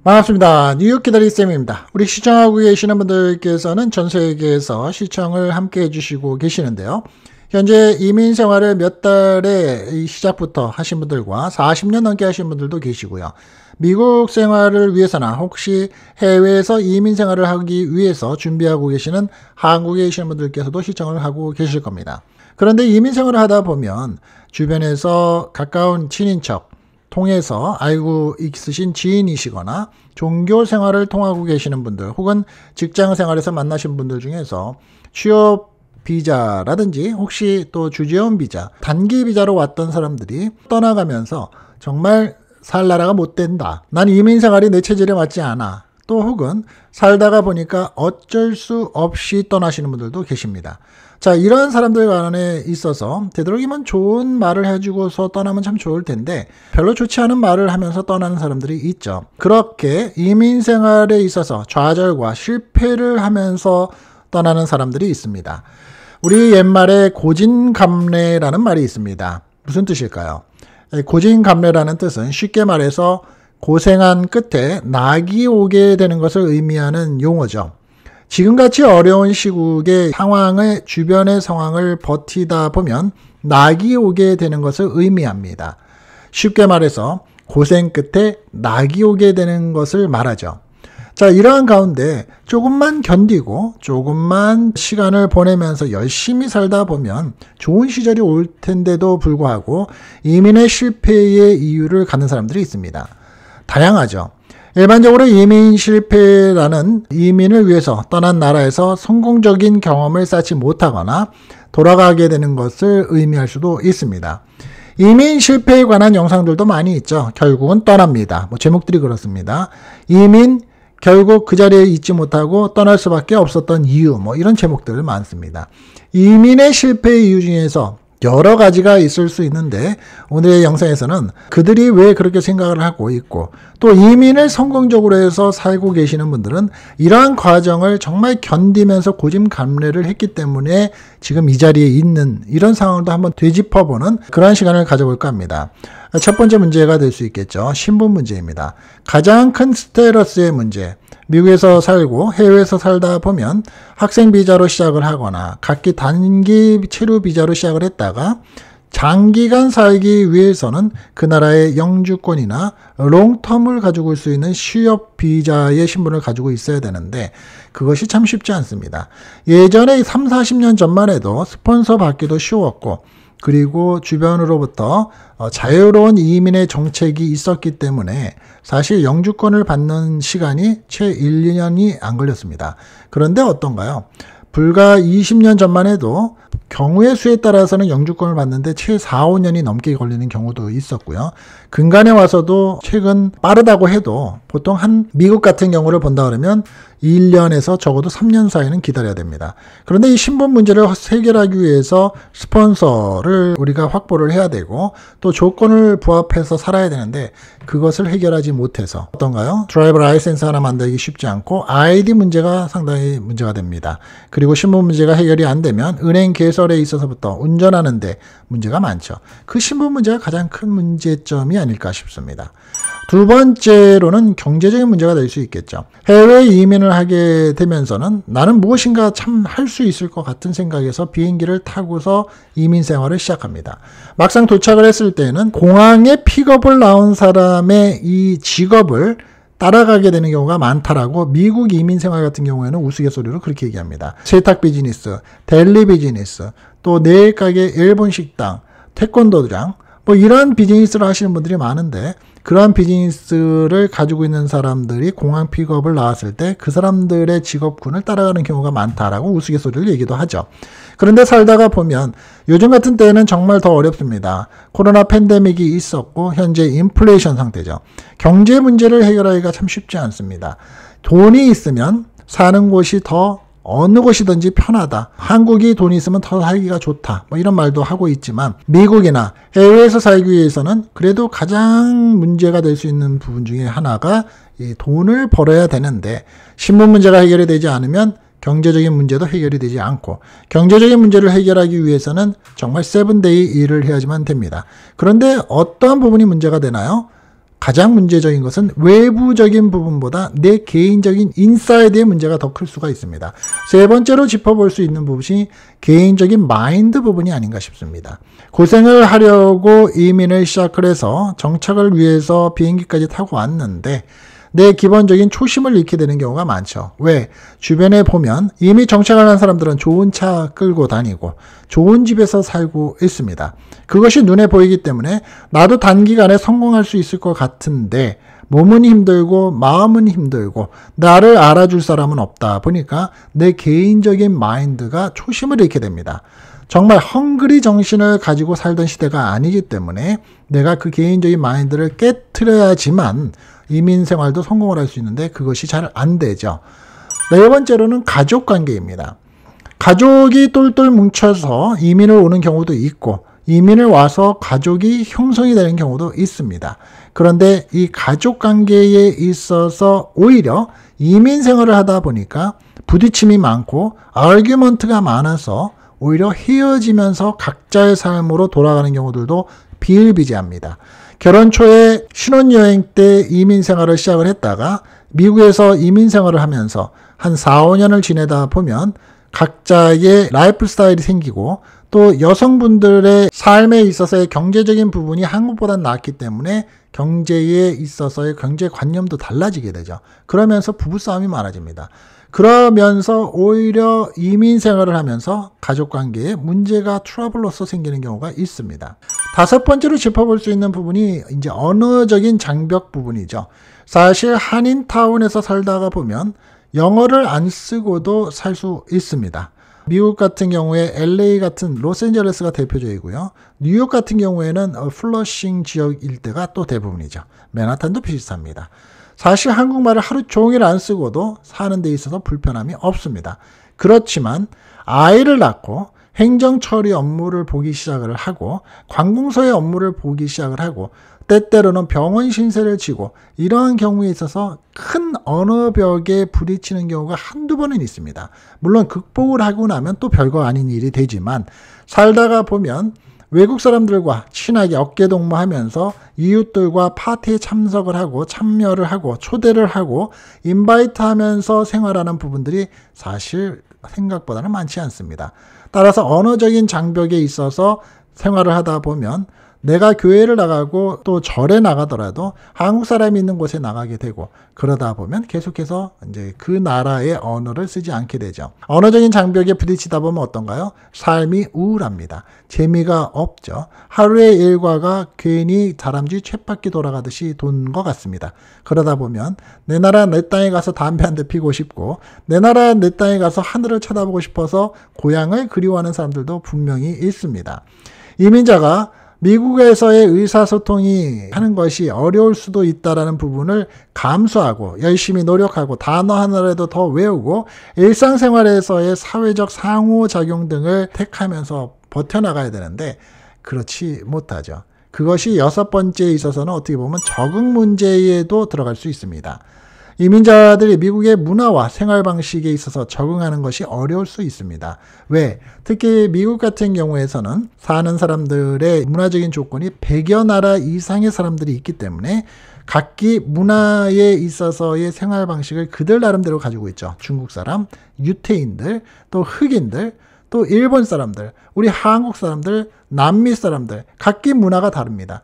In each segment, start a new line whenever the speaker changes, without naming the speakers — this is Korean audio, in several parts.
반갑습니다. 뉴욕 기다리 쌤입니다. 우리 시청하고 계시는 분들께서는 전 세계에서 시청을 함께 해주시고 계시는데요. 현재 이민 생활을 몇 달에 시작부터 하신 분들과 40년 넘게 하신 분들도 계시고요. 미국 생활을 위해서나 혹시 해외에서 이민 생활을 하기 위해서 준비하고 계시는 한국에 계시는 분들께서도 시청을 하고 계실 겁니다. 그런데 이민 생활을 하다 보면 주변에서 가까운 친인척 통해서 알고 있으신 지인이시거나 종교 생활을 통하고 계시는 분들 혹은 직장 생활에서 만나신 분들 중에서 취업 비자라든지 혹시 또 주재원 비자, 단기 비자로 왔던 사람들이 떠나가면서 정말 살 나라가 못 된다. 난 이민 생활이 내 체질에 맞지 않아. 또 혹은 살다가 보니까 어쩔 수 없이 떠나시는 분들도 계십니다. 자, 이런 사람들 간에 있어서 되도록이면 좋은 말을 해주고서 떠나면 참 좋을 텐데 별로 좋지 않은 말을 하면서 떠나는 사람들이 있죠. 그렇게 이민 생활에 있어서 좌절과 실패를 하면서 떠나는 사람들이 있습니다. 우리 옛말에 고진감래라는 말이 있습니다. 무슨 뜻일까요? 고진감래라는 뜻은 쉽게 말해서 고생한 끝에 낙이 오게 되는 것을 의미하는 용어죠. 지금같이 어려운 시국의 상황을, 주변의 상황을 버티다 보면 낙이 오게 되는 것을 의미합니다. 쉽게 말해서 고생 끝에 낙이 오게 되는 것을 말하죠. 자, 이러한 가운데 조금만 견디고 조금만 시간을 보내면서 열심히 살다 보면 좋은 시절이 올 텐데도 불구하고 이민의 실패의 이유를 갖는 사람들이 있습니다. 다양하죠. 일반적으로 이민 실패라는 이민을 위해서 떠난 나라에서 성공적인 경험을 쌓지 못하거나 돌아가게 되는 것을 의미할 수도 있습니다. 이민 실패에 관한 영상들도 많이 있죠. 결국은 떠납니다. 제목들이 그렇습니다. 이민 결국 그 자리에 있지 못하고 떠날 수밖에 없었던 이유, 이런 제목들 많습니다. 이민의 실패의 이유 중에서 여러 가지가 있을 수 있는데 오늘의 영상에서는 그들이 왜 그렇게 생각을 하고 있고 또 이민을 성공적으로 해서 살고 계시는 분들은 이러한 과정을 정말 견디면서 고진감래를 했기 때문에 지금 이 자리에 있는 이런 상황도 한번 되짚어보는 그런 시간을 가져볼까 합니다. 첫 번째 문제가 될 수 있겠죠. 신분 문제입니다. 가장 큰 스테러스의 문제. 미국에서 살고 해외에서 살다 보면 학생 비자로 시작을 하거나 각기 단기 체류 비자로 시작을 했다가 장기간 살기 위해서는 그 나라의 영주권이나 롱텀을 가지고 올 수 있는 취업 비자의 신분을 가지고 있어야 되는데 그것이 참 쉽지 않습니다. 예전에 3, 40년 전만 해도 스폰서 받기도 쉬웠고 그리고 주변으로부터 자유로운 이민의 정책이 있었기 때문에 사실 영주권을 받는 시간이 채 1, 2년이 안 걸렸습니다. 그런데 어떤가요? 불과 20년 전만 해도 경우의 수에 따라서는 영주권을 받는데 채 4, 5년이 넘게 걸리는 경우도 있었고요. 근간에 와서도 최근 빠르다고 해도 보통 한 미국 같은 경우를 본다 그러면 1년에서 적어도 3년 사이는 기다려야 됩니다. 그런데 이 신분 문제를 해결하기 위해서 스폰서를 우리가 확보를 해야 되고 또 조건을 부합해서 살아야 되는데 그것을 해결하지 못해서 어떤가요? 드라이버 라이센스 하나 만들기 쉽지 않고 아이디 문제가 상당히 문제가 됩니다. 그리고 신분 문제가 해결이 안 되면 은행 개설에 있어서부터 운전하는데 문제가 많죠. 그 신분 문제가 가장 큰 문제점이 아닐까 싶습니다. 두 번째로는 경제적인 문제가 될 수 있겠죠. 해외 이민을 하게 되면서는 나는 무엇인가 참 할 수 있을 것 같은 생각에서 비행기를 타고서 이민 생활을 시작합니다. 막상 도착을 했을 때는 공항에 픽업을 나온 사람의 이 직업을 따라가게 되는 경우가 많다라고 미국 이민 생활 같은 경우에는 우스갯소리로 그렇게 얘기합니다. 세탁 비즈니스, 델리 비즈니스, 또 네일 가게, 일본 식당, 태권도장 이런 비즈니스를 하시는 분들이 많은데 그러한 비즈니스를 가지고 있는 사람들이 공항 픽업을 나왔을 때 그 사람들의 직업군을 따라가는 경우가 많다라고 우스갯소리를 얘기도 하죠. 그런데 살다가 보면 요즘 같은 때는 정말 더 어렵습니다. 코로나 팬데믹이 있었고 현재 인플레이션 상태죠. 경제 문제를 해결하기가 참 쉽지 않습니다. 돈이 있으면 사는 곳이 더 어느 곳이든지 편하다. 한국이 돈이 있으면 더 살기가 좋다. 이런 말도 하고 있지만 미국이나 해외에서 살기 위해서는 그래도 가장 문제가 될 수 있는 부분 중에 하나가 이 돈을 벌어야 되는데 신분 문제가 해결이 되지 않으면 경제적인 문제도 해결이 되지 않고 경제적인 문제를 해결하기 위해서는 정말 7데이 일을 해야지만 됩니다. 그런데 어떠한 부분이 문제가 되나요? 가장 문제적인 것은 외부적인 부분보다 내 개인적인 인사이드의 문제가 더 클 수가 있습니다. 세 번째로 짚어볼 수 있는 부분이 개인적인 마인드 부분이 아닌가 싶습니다. 고생을 하려고 이민을 시작을 해서 정착을 위해서 비행기까지 타고 왔는데 내 기본적인 초심을 잃게 되는 경우가 많죠. 왜? 주변에 보면 이미 정착을 한 사람들은 좋은 차 끌고 다니고 좋은 집에서 살고 있습니다. 그것이 눈에 보이기 때문에 나도 단기간에 성공할 수 있을 것 같은데 몸은 힘들고 마음은 힘들고 나를 알아줄 사람은 없다 보니까 내 개인적인 마인드가 초심을 잃게 됩니다. 정말 헝그리 정신을 가지고 살던 시대가 아니기 때문에 내가 그 개인적인 마인드를 깨트려야지만 이민 생활도 성공을 할 수 있는데 그것이 잘 안 되죠. 네 번째로는 가족 관계입니다. 가족이 똘똘 뭉쳐서 이민을 오는 경우도 있고 이민을 와서 가족이 형성이 되는 경우도 있습니다. 그런데 이 가족 관계에 있어서 오히려 이민 생활을 하다 보니까 부딪힘이 많고 아규먼트가 많아서 오히려 헤어지면서 각자의 삶으로 돌아가는 경우들도 비일비재합니다. 결혼 초에 신혼여행 때 이민 생활을 시작을 했다가 미국에서 이민 생활을 하면서 한 4, 5년을 지내다 보면 각자의 라이프 스타일이 생기고 또 여성분들의 삶에 있어서의 경제적인 부분이 한국보다 낫기 때문에 경제에 있어서의 경제관념도 달라지게 되죠. 그러면서 부부싸움이 많아집니다. 그러면서 오히려 이민 생활을 하면서 가족관계에 문제가 트러블로서 생기는 경우가 있습니다. 다섯 번째로 짚어볼 수 있는 부분이 이제 언어적인 장벽 부분이죠. 사실 한인타운에서 살다가 보면 영어를 안 쓰고도 살 수 있습니다. 미국 같은 경우에 LA 같은 로스앤젤레스가 대표적이고요. 뉴욕 같은 경우에는 플러싱 지역 일대가 또 대부분이죠. 맨하탄도 비슷합니다. 사실 한국말을 하루 종일 안 쓰고도 사는 데 있어서 불편함이 없습니다. 그렇지만 아이를 낳고 행정 처리 업무를 보기 시작을 하고 관공서의 업무를 보기 시작을 하고 때때로는 병원 신세를 지고 이러한 경우에 있어서 큰 언어벽에 부딪히는 경우가 한두 번은 있습니다. 물론 극복을 하고 나면 또 별거 아닌 일이 되지만 살다가 보면 외국 사람들과 친하게 어깨동무하면서 이웃들과 파티에 참석을 하고 참여를 하고 초대를 하고 인바이트 하면서 생활하는 부분들이 사실 생각보다는 많지 않습니다. 따라서 언어적인 장벽에 있어서 생활을 하다 보면 내가 교회를 나가고 또 절에 나가더라도 한국 사람이 있는 곳에 나가게 되고 그러다 보면 계속해서 이제 그 나라의 언어를 쓰지 않게 되죠. 언어적인 장벽에 부딪히다 보면 어떤가요? 삶이 우울합니다. 재미가 없죠. 하루의 일과가 괜히 다람쥐 쳇바퀴 돌아가듯이 도는 것 같습니다. 그러다 보면 내 나라 내 땅에 가서 담배 한 대 피고 싶고 내 나라 내 땅에 가서 하늘을 쳐다보고 싶어서 고향을 그리워하는 사람들도 분명히 있습니다. 이민자가 미국에서의 의사소통이 하는 것이 어려울 수도 있다는 부분을 감수하고 열심히 노력하고 단어 하나라도 더 외우고 일상생활에서의 사회적 상호작용 등을 택하면서 버텨나가야 되는데 그렇지 못하죠. 그것이 여섯 번째에 있어서는 어떻게 보면 적응 문제에도 들어갈 수 있습니다. 이민자들이 미국의 문화와 생활 방식에 있어서 적응하는 것이 어려울 수 있습니다. 왜? 특히 미국 같은 경우에서는 사는 사람들의 문화적인 조건이 100여 나라 이상의 사람들이 있기 때문에 각기 문화에 있어서의 생활 방식을 그들 나름대로 가지고 있죠. 중국 사람, 유태인들, 또 흑인들, 또 일본 사람들, 우리 한국 사람들, 남미 사람들 각기 문화가 다릅니다.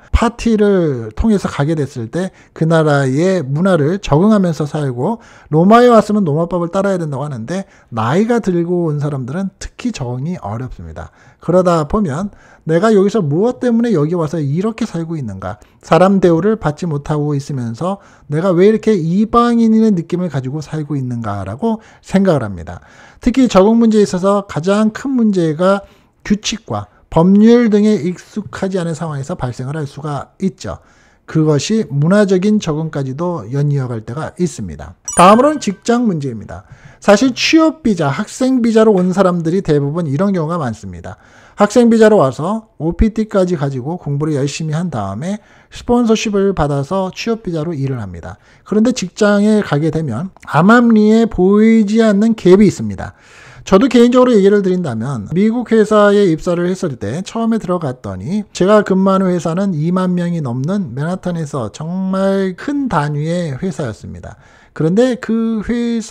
파티를 통해서 가게 됐을 때 그 나라의 문화를 적응하면서 살고 로마에 왔으면 로마법을 따라야 된다고 하는데 나이가 들고 온 사람들은 특히 적응이 어렵습니다. 그러다 보면 내가 여기서 무엇 때문에 여기 와서 이렇게 살고 있는가? 사람 대우를 받지 못하고 있으면서 내가 왜 이렇게 이방인의 느낌을 가지고 살고 있는가라고 생각을 합니다. 특히 적응 문제에 있어서 가장 큰 문제가 규칙과 법률 등에 익숙하지 않은 상황에서 발생을 할 수가 있죠. 그것이 문화적인 적응까지도 연이어갈 때가 있습니다. 다음으로는 직장 문제입니다. 사실 취업비자, 학생비자로 온 사람들이 대부분 이런 경우가 많습니다. 학생비자로 와서 OPT까지 가지고 공부를 열심히 한 다음에 스폰서십을 받아서 취업비자로 일을 합니다. 그런데 직장에 가게 되면 암암리에 보이지 않는 갭이 있습니다. 저도 개인적으로 얘기를 드린다면 미국 회사에 입사를 했을 때 처음에 들어갔더니 제가 근무하는 회사는 2만 명이 넘는 맨하탄에서 정말 큰 단위의 회사였습니다. 그런데 그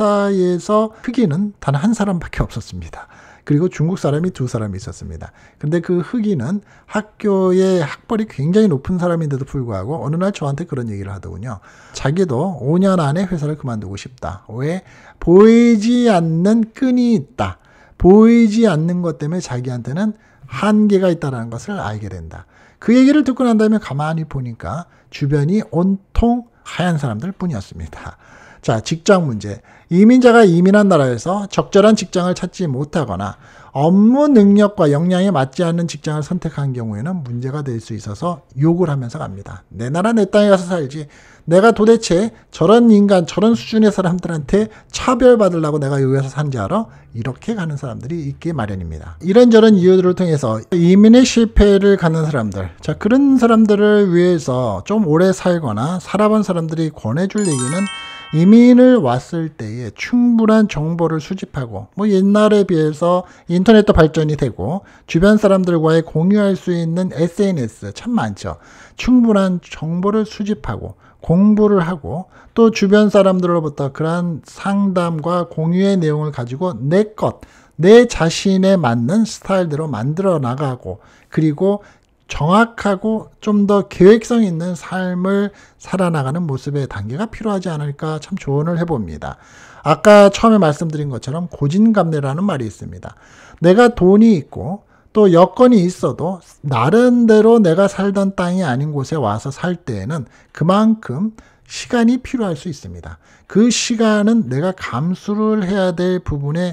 회사에서 흑인은 단 한 사람밖에 없었습니다. 그리고 중국 사람이 2사람이 있었습니다. 근데 그 흑인은 학교의 학벌이 굉장히 높은 사람인데도 불구하고 어느 날 저한테 그런 얘기를 하더군요. 자기도 5년 안에 회사를 그만두고 싶다. 왜? 보이지 않는 끈이 있다. 보이지 않는 것 때문에 자기한테는 한계가 있다는 것을 알게 된다. 그 얘기를 듣고 난 다음에 가만히 보니까 주변이 온통 하얀 사람들 뿐이었습니다. 자, 직장 문제. 이민자가 이민한 나라에서 적절한 직장을 찾지 못하거나 업무 능력과 역량에 맞지 않는 직장을 선택한 경우에는 문제가 될 수 있어서 욕을 하면서 갑니다. 내 나라 내 땅에 가서 살지. 내가 도대체 저런 인간, 저런 수준의 사람들한테 차별받으려고 내가 여기 가서 산지 알아? 이렇게 가는 사람들이 있기 마련입니다. 이런저런 이유들을 통해서 이민의 실패를 가는 사람들, 자, 그런 사람들을 위해서 좀 오래 살거나 살아본 사람들이 권해줄 얘기는 이민을 왔을 때에 충분한 정보를 수집하고 뭐 옛날에 비해서 인터넷도 발전이 되고 주변 사람들과의 공유할 수 있는 SNS 참 많죠. 충분한 정보를 수집하고 공부를 하고 또 주변 사람들로부터 그러한 상담과 공유의 내용을 가지고 내 자신에 맞는 스타일대로 만들어 나가고 그리고 정확하고 좀 더 계획성 있는 삶을 살아나가는 모습의 단계가 필요하지 않을까 참 조언을 해봅니다. 아까 처음에 말씀드린 것처럼 고진감래라는 말이 있습니다. 내가 돈이 있고 또 여건이 있어도 나름대로 내가 살던 땅이 아닌 곳에 와서 살 때에는 그만큼 시간이 필요할 수 있습니다. 그 시간은 내가 감수를 해야 될 부분에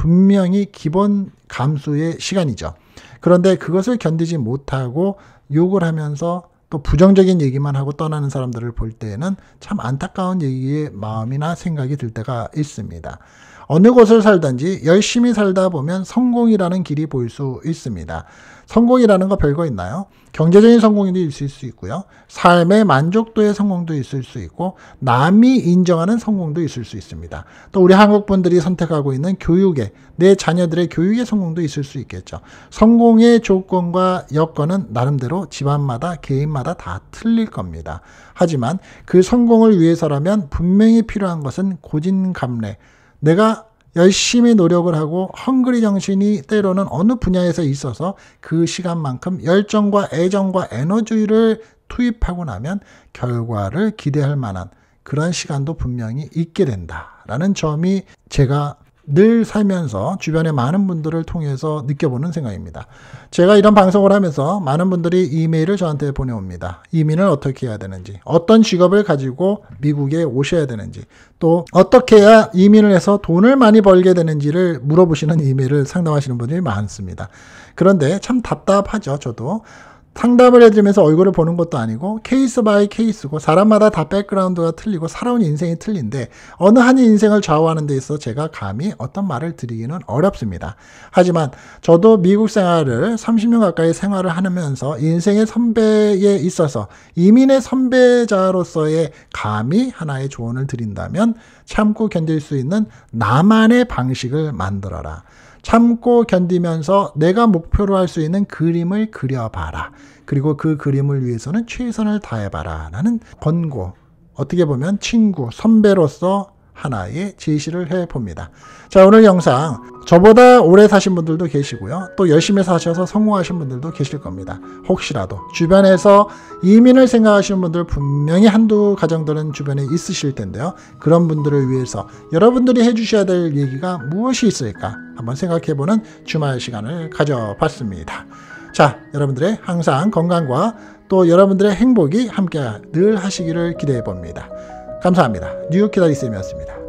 분명히 기본 감수의 시간이죠. 그런데 그것을 견디지 못하고 욕을 하면서 또 부정적인 얘기만 하고 떠나는 사람들을 볼 때에는 참 안타까운 얘기의 마음이나 생각이 들 때가 있습니다. 어느 곳을 살든지 열심히 살다 보면 성공이라는 길이 보일 수 있습니다. 성공이라는 거 별거 있나요? 경제적인 성공도 있을 수 있고요. 삶의 만족도의 성공도 있을 수 있고 남이 인정하는 성공도 있을 수 있습니다. 또 우리 한국 분들이 선택하고 있는 교육에 내 자녀들의 교육의 성공도 있을 수 있겠죠. 성공의 조건과 여건은 나름대로 집안마다 개인마다 다 틀릴 겁니다. 하지만 그 성공을 위해서라면 분명히 필요한 것은 고진감래. 내가 열심히 노력을 하고 헝그리 정신이 때로는 어느 분야에서 있어서 그 시간만큼 열정과 애정과 에너지를 투입하고 나면 결과를 기대할 만한 그런 시간도 분명히 있게 된다라는 점이 제가 늘 살면서 주변의 많은 분들을 통해서 느껴보는 생각입니다. 제가 이런 방송을 하면서 많은 분들이 이메일을 저한테 보내옵니다. 이민을 어떻게 해야 되는지, 어떤 직업을 가지고 미국에 오셔야 되는지, 또 어떻게 해야 이민을 해서 돈을 많이 벌게 되는지를 물어보시는 이메일을 상담하시는 분들이 많습니다. 그런데 참 답답하죠. 저도. 상담을 해드리면서 얼굴을 보는 것도 아니고 케이스 바이 케이스고 사람마다 다 백그라운드가 틀리고 살아온 인생이 틀린데 어느 한 인생을 좌우하는 데 있어 제가 감히 어떤 말을 드리기는 어렵습니다. 하지만 저도 미국 생활을 30년 가까이 생활을 하면서 인생의 선배에 있어서 이민의 선배자로서의 감히 하나의 조언을 드린다면 참고 견딜 수 있는 나만의 방식을 만들어라. 참고 견디면서 내가 목표로 할 수 있는 그림을 그려봐라. 그리고 그 그림을 위해서는 최선을 다해봐라. 라는 권고, 어떻게 보면 친구, 선배로서 하나의 제시를 해봅니다. 자, 오늘 영상 저보다 오래 사신 분들도 계시고요. 또 열심히 사셔서 성공하신 분들도 계실 겁니다. 혹시라도 주변에서 이민을 생각하시는 분들 분명히 한두 가정들은 주변에 있으실 텐데요. 그런 분들을 위해서 여러분들이 해주셔야 될 얘기가 무엇이 있을까 한번 생각해보는 주말 시간을 가져봤습니다. 자, 여러분들의 항상 건강과 또 여러분들의 행복이 함께 늘 하시기를 기대해 봅니다. 감사합니다. 뉴욕 기다리쌤이었습니다.